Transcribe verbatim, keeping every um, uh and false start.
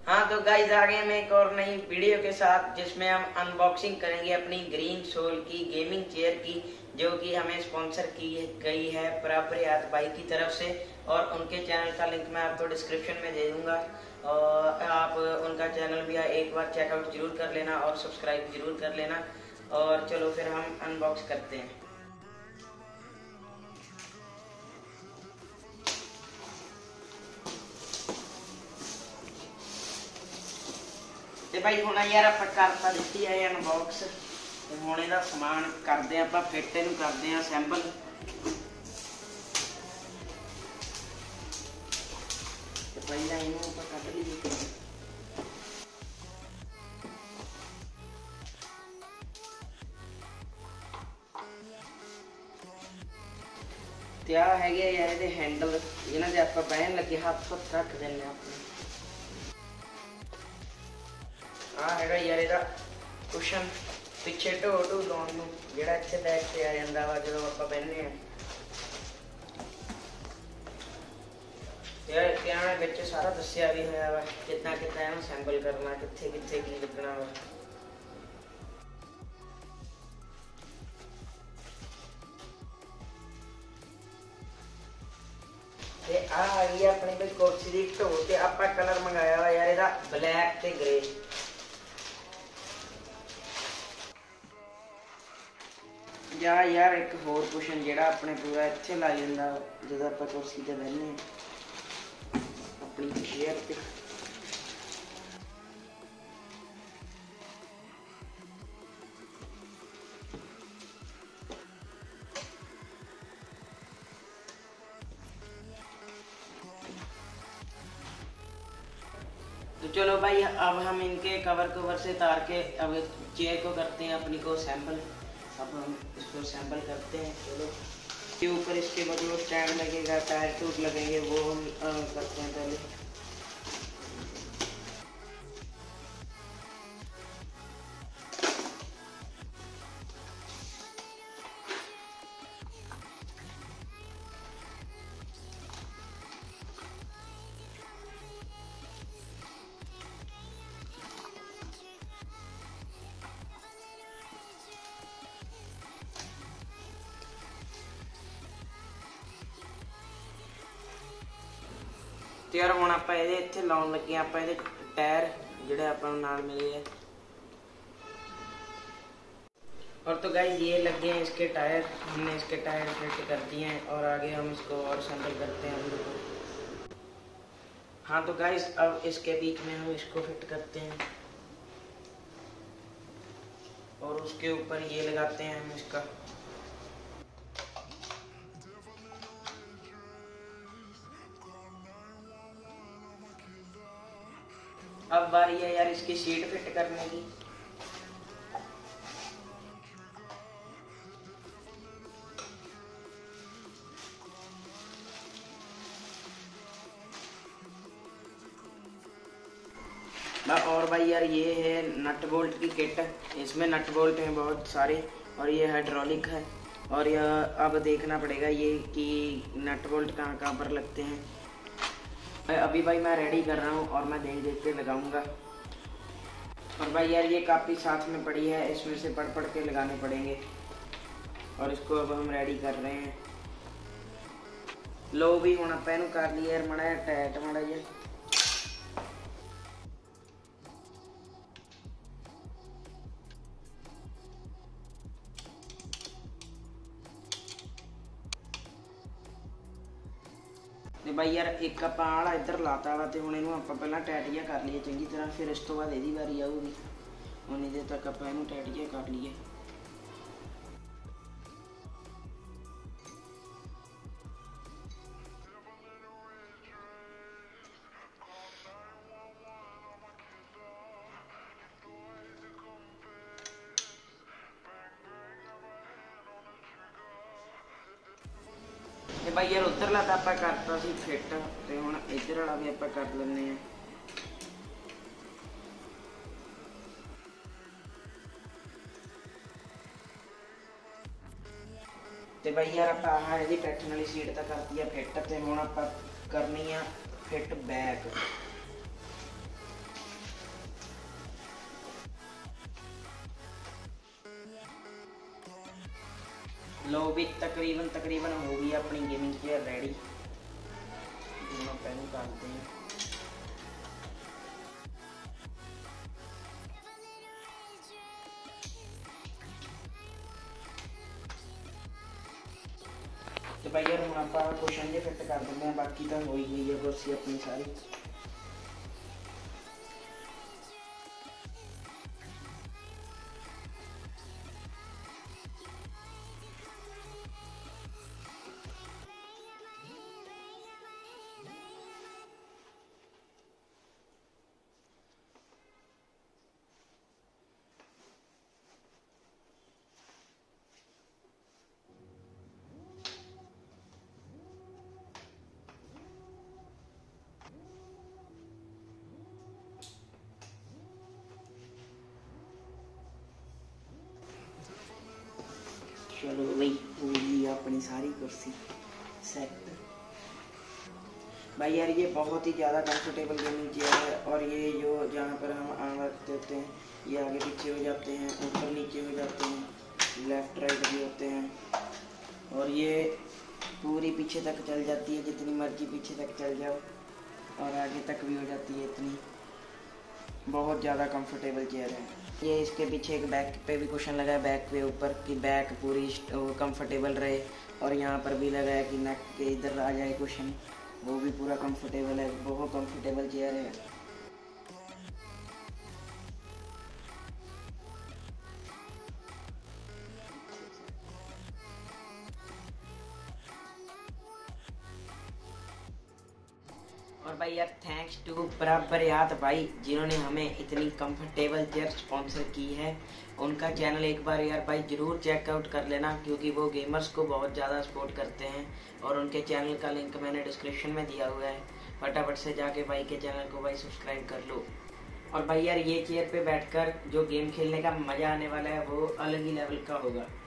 हाँ तो गाइस आ गए हम एक और नई वीडियो के साथ, जिसमें हम अनबॉक्सिंग करेंगे अपनी ग्रीन सोल की गेमिंग चेयर की, जो कि हमें स्पॉन्सर की गई है प्राप्रियात भाई की तरफ से। और उनके चैनल का लिंक मैं आपको डिस्क्रिप्शन में दे दूंगा, और आप उनका चैनल भी एक बार चेकआउट जरूर कर लेना और सब्सक्राइब जरूर कर लेना। और चलो फिर हम अनबॉक्स करते हैं। ਤੇ ਭਾਈ ਹੁਣ ਯਾਰ ਆਪਾਂ ਕਰਤਾ ਦਿੱਤੀ ਹੈ ਅਨਬਾਕਸ, ਤੇ ਹੁਣ ਇਹਦਾ ਸਮਾਨ ਕਰਦੇ ਆ ਆਪਾਂ ਫਿੱਟ, ਇਹਨੂੰ ਕਰਦੇ ਆ ਅਸੈਂਬਲ। ਤੇ ਪਹਿਲਾਂ ਇਹਨੂੰ ਆਪਾਂ ਕੱਢ ਲਈਏ। ਤੇ ਆ ਹੈਗੇ ਯਾਰ ਇਹਦੇ ਹੈਂਡਲ, ਇਹਨਾਂ ਦੇ ਆਪਾਂ ਬਹਿਣ ਲੱਗੇ ਹੱਥ ਹੱਥ ਰੱਖ ਦਿੰਦੇ ਆ ਆਪਣੇ। ਆ ਹੈਗਾ ਯਾਰ ਇਹਦਾ ਕੁਸ਼ਨ, ਪਿੱਛੇ ਢੋ ਢੋ ਲਾਉਣ ਨੂੰ, ਜਿਹੜਾ ਇੱਥੇ ਬੈਕ ਤੇ ਆ ਜਾਂਦਾ ਵਾ ਜਦੋਂ ਆਪਾਂ ਬਹਿੰਦੇ ਆ। ਯਾਰ ਇਹਨਾਂ ਵਿੱਚ ਸਾਰਾ ਦੱਸਿਆ ਵੀ ਹੋਇਆ ਵਾ ਕਿੱਦਾਂ ਕਿੱਦਾਂ ਇਹਨੂੰ ਅਸੈਂਬਲ ਕਰਨਾ, ਕਿੱਥੇ ਕਿੱਥੇ ਕੀ ਲੱਗਣਾ ਵਾ। ਤੇ ਆ ਆ ਗਈ ਆਪਣੀ ਬਈ ਕੁਰਸੀ ਦੀ ਢੋ, ਤੇ ਆਪਾਂ ਕਲਰ ਮੰਗਾਇਆ ਵਾ ਯਾਰ ਇਹਦਾ ਬਲੈਕ ਤੇ ਗ੍ਰੇ। ਜਾਂ ਯਾਰ ਇੱਕ ਹੋਰ ਕੁਸ਼ਨ ਜਿਹੜਾ ਆਪਣੇ ਪੂਰਾ ਇੱਥੇ ਲੱਗ ਜਾਂਦਾ ਜਦੋਂ ਆਪਾਂ ਕੁਰਸੀ ਤੇ ਬਹਿੰਦੇ ਹਾਂ ਆਪਣੀ ਚੇਅਰ ਤੇ। तो चलो भाई अब हम इनके कवर कवर से तार के अब चेयर को करते हैं अपनी को असेंबल। अब हम इसको असेंबल करते हैं। चलो के ऊपर इसके बाद जो स्टैंड लगेगा, टायर ट्यूब लगेंगे, वो हम करते हैं पहले। तो यार हम आप इतने लाने लगे आप टायर जोड़े आप मिले है। और तो गाइस ये लगे हैं इसके टायर, हमने इसके टायर फिट कर दिए हैं और आगे हम इसको और असेंबल करते हैं अंदर को। हाँ तो गाइस अब इसके बीच में हम इसको फिट करते हैं और उसके ऊपर ये लगाते हैं हम इसका। अब बारी है यार इसकी सीट फिट करने की। और भाई यार ये है नट बोल्ट की किट, इसमें नट बोल्ट हैं बहुत सारे और ये हाइड्रोलिक है। और यह अब देखना पड़ेगा ये कि नट बोल्ट कहाँ कहाँ पर लगते हैं। अभी भाई मैं रेडी कर रहा हूँ और मैं देख देख के लगाऊंगा। और भाई यार ये काफ़ी साथ में पड़ी है, इसमें से पढ़ पढ़ के लगाने पड़ेंगे। और इसको अब हम रेडी कर रहे हैं। लो भी हूँ आप इनू कर लिया यार माड़ा टाइट माड़ा जी। तो भाई यार एक आप आला इधर लाता वा, तो हूँ इनू आप पहला टाइट जिहा कर लीए चंगी तरह, फिर इस तो बाद यदी वारी आऊगी। उन्नी देर तक आप इनू टाइट जिहा कर लीए। भाई यार उधरला तो आप करता सी फिट, तो हुण इधर वाला भी आप कर लेने हैं। तो भाई यार आप आह ये बैठने वाली सीट तो करती है फिट, तो हुण आप करनी है फिट बैक। लॉबी तकरीबन तकरीबन हो गई अपनी गेमिंग चेयर रेडी। दोनों पहले डालते हैं। तो भाई यार हम आपका क्वेश्चन जे फिट कर देंगे, बाकी तो हो ही गई है कुर्सी अपनी सारी। चलो भाई हो गई अपनी सारी कुर्सी सेट। भाई यार ये बहुत ही ज़्यादा कंफर्टेबल गेमिंग चेयर है, और ये जो जहाँ पर हम आम रखते होते हैं ये आगे पीछे हो जाते हैं, ऊपर नीचे हो जाते हैं, लेफ़्ट राइट भी होते हैं, और ये पूरी पीछे तक चल जाती है, जितनी मर्जी पीछे तक चल जाओ, और आगे तक भी हो जाती है इतनी। बहुत ज़्यादा कंफर्टेबल चेयर है ये। इसके पीछे एक बैक पे भी कुशन लगा है, बैक पे ऊपर कि बैक पूरी कंफर्टेबल रहे, और यहाँ पर भी लगा है कि नेक के इधर आ जाए कुशन, वो भी पूरा कंफर्टेबल है। बहुत कंफर्टेबल चेयर है। और भाई यार थैंक्स टू बराबर याद भाई जिन्होंने हमें इतनी कंफर्टेबल चेयर स्पॉन्सर की है। उनका चैनल एक बार यार भाई ज़रूर चेकआउट कर लेना, क्योंकि वो गेमर्स को बहुत ज़्यादा सपोर्ट करते हैं, और उनके चैनल का लिंक मैंने डिस्क्रिप्शन में दिया हुआ है। फटाफट से जाके भाई के चैनल को भाई सब्सक्राइब कर लो। और भाई यार ये चेयर पे बैठकर जो गेम खेलने का मज़ा आने वाला है वो अलग ही लेवल का होगा।